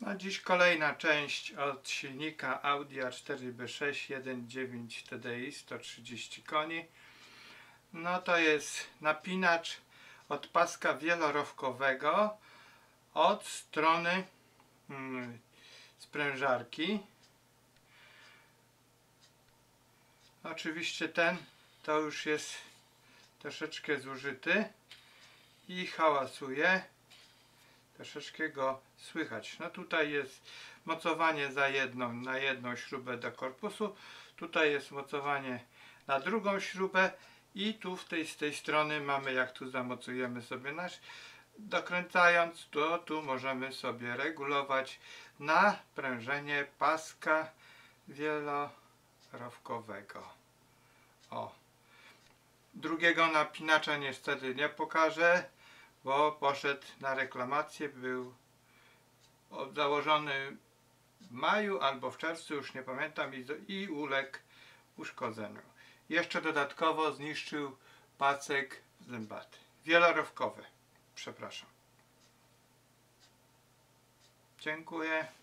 No dziś kolejna część od silnika Audi A4B6 1.9 TDI 130 koni. No to jest napinacz od paska wielorowkowego od strony sprężarki. Oczywiście ten to już jest troszeczkę zużyty i hałasuje. Troszeczkę go słychać. No tutaj jest mocowanie na jedną śrubę do korpusu. Tutaj jest mocowanie na drugą śrubę i tu z tej strony mamy, jak tu zamocujemy sobie dokręcając, to tu możemy sobie regulować naprężenie paska wielorowkowego. O. Drugiego napinacza niestety nie pokażę, bo poszedł na reklamację, był założony w maju albo w czerwcu, już nie pamiętam, i uległ uszkodzeniu. Jeszcze dodatkowo zniszczył pasek zębaty. Wielorowkowy, przepraszam. Dziękuję.